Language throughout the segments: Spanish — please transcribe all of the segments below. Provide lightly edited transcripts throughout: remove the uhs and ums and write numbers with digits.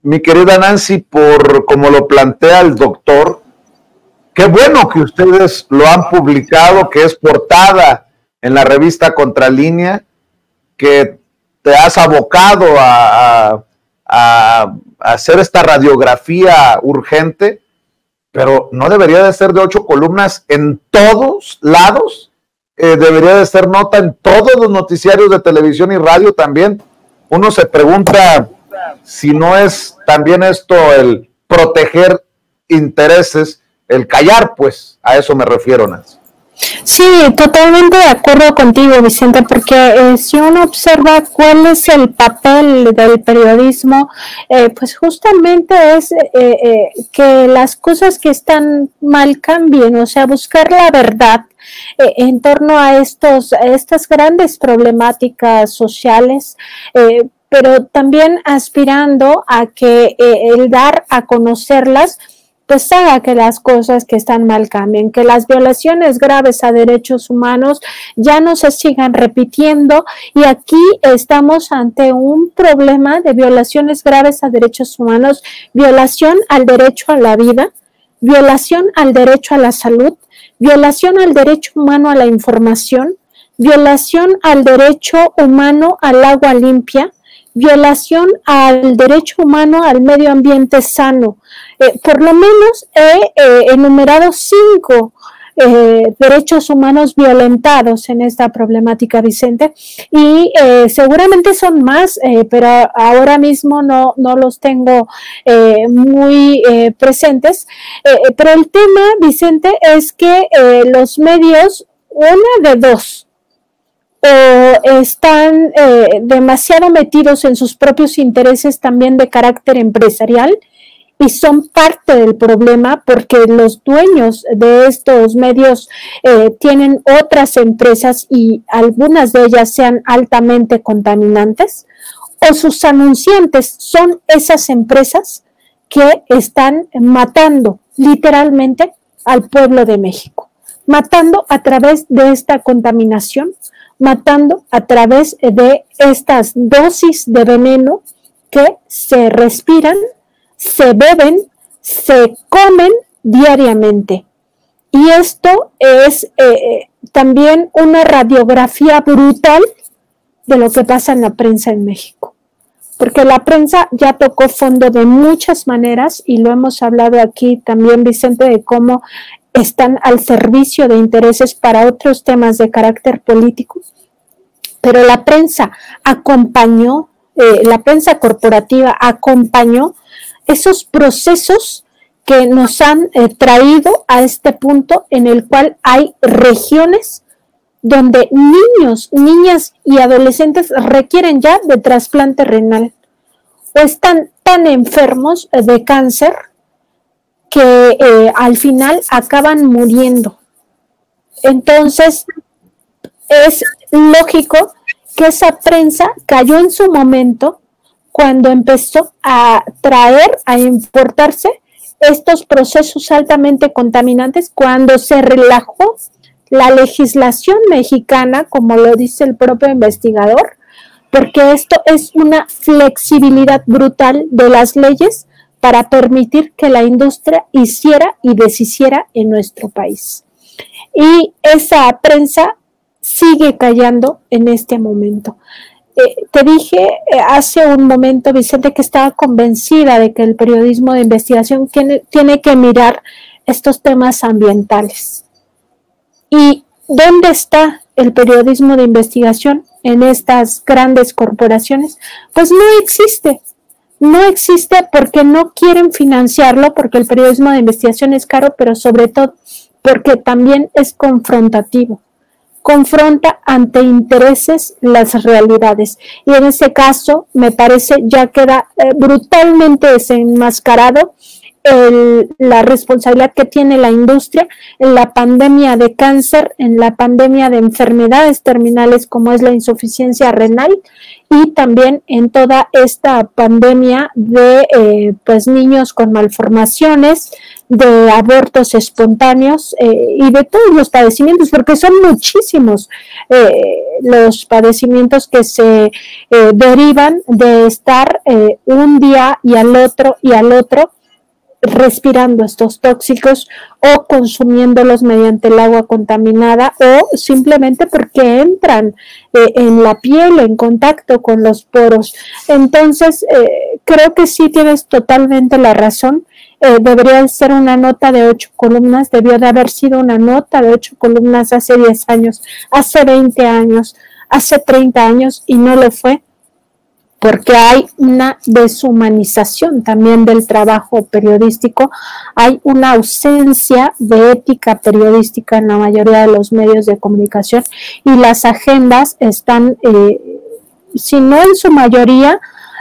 mi querida Nancy, por como lo plantea el doctor. Qué bueno que ustedes lo han publicado, que es portada en la revista Contralínea, que te has abocado a hacer esta radiografía urgente, pero no debería de ser de 8 columnas en todos lados. Debería de ser nota en todos los noticiarios de televisión y radio también. Uno se pregunta si no es también esto el proteger intereses, el callar, pues, a eso me refiero, Nancy. Sí, totalmente de acuerdo contigo, Vicente, porque si uno observa cuál es el papel del periodismo, pues justamente es que las cosas que están mal cambien, o sea, buscar la verdad en torno a estas grandes problemáticas sociales, pero también aspirando a que el dar a conocerlas pues haga que las cosas que están mal cambien, que las violaciones graves a derechos humanos ya no se sigan repitiendo, y aquí estamos ante un problema de violaciones graves a derechos humanos, violación al derecho a la vida, violación al derecho a la salud, violación al derecho humano a la información, violación al derecho humano al agua limpia, violación al derecho humano al medio ambiente sano. Por lo menos he enumerado 5 derechos humanos violentados en esta problemática, Vicente, y seguramente son más, pero ahora mismo no los tengo muy presentes. Pero el tema, Vicente, es que los medios, una de dos, o están demasiado metidos en sus propios intereses también de carácter empresarial y son parte del problema porque los dueños de estos medios tienen otras empresas y algunas de ellas sean altamente contaminantes, o sus anunciantes son esas empresas que están matando literalmente al pueblo de México, matando a través de esta contaminación, matando a través de estas dosis de veneno que se respiran, se beben, se comen diariamente. Y esto es también una radiografía brutal de lo que pasa en la prensa en México. Porque la prensa ya tocó fondo de muchas maneras y lo hemos hablado aquí también, Vicente, de cómo están al servicio de intereses para otros temas de carácter político, pero la prensa acompañó, la prensa corporativa acompañó esos procesos que nos han traído a este punto en el cual hay regiones donde niños, niñas y adolescentes requieren ya de trasplante renal o están tan enfermos de cáncer que al final acaban muriendo. Entonces, es lógico que esa prensa cayó en su momento cuando empezó a traer, a importarse estos procesos altamente contaminantes, cuando se relajó la legislación mexicana, como lo dice el propio investigador, porque esto es una flexibilidad brutal de las leyes para permitir que la industria hiciera y deshiciera en nuestro país. Y esa prensa sigue callando en este momento. Te dije hace un momento, Vicente, que estaba convencida de que el periodismo de investigación tiene que mirar estos temas ambientales. ¿Y dónde está el periodismo de investigación en estas grandes corporaciones? Pues no existe. No existe porque no quieren financiarlo, porque el periodismo de investigación es caro, pero sobre todo porque también es confrontativo. Confronta ante intereses las realidades. Y en ese caso, me parece, ya queda brutalmente desenmascarado la responsabilidad que tiene la industria en la pandemia de cáncer, en la pandemia de enfermedades terminales como es la insuficiencia renal, y también en toda esta pandemia de pues niños con malformaciones, de abortos espontáneos y de todos los padecimientos, porque son muchísimos los padecimientos que se derivan de estar un día y al otro respirando estos tóxicos o consumiéndolos mediante el agua contaminada o simplemente porque entran en la piel, en contacto con los poros. Entonces, creo que sí tienes totalmente la razón. Debería ser una nota de 8 columnas, debió de haber sido una nota de 8 columnas hace 10 años, hace 20 años, hace 30 años y no lo fue, porque hay una deshumanización también del trabajo periodístico, hay una ausencia de ética periodística en la mayoría de los medios de comunicación y las agendas están, si no en su mayoría,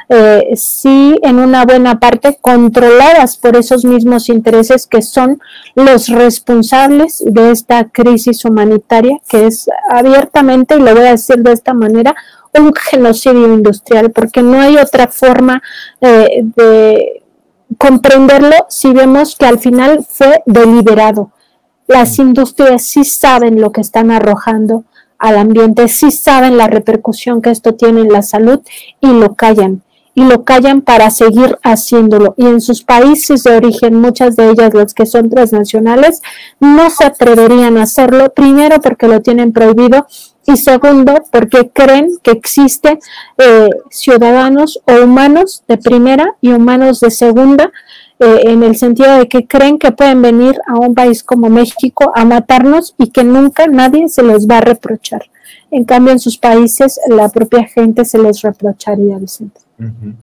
sí en una buena parte controladas por esos mismos intereses que son los responsables de esta crisis humanitaria, que es abiertamente, y lo voy a decir de esta manera, un genocidio industrial, porque no hay otra forma de comprenderlo si vemos que al final fue deliberado. Las industrias sí saben lo que están arrojando al ambiente, sí saben la repercusión que esto tiene en la salud y lo callan para seguir haciéndolo. Y en sus países de origen, muchas de ellas, las que son transnacionales, no se atreverían a hacerlo, primero porque lo tienen prohibido y segundo porque creen que existen ciudadanos o humanos de primera y humanos de segunda, en el sentido de que creen que pueden venir a un país como México a matarnos y que nunca nadie se los va a reprochar. En cambio, en sus países la propia gente se los reprocharía, Vicente.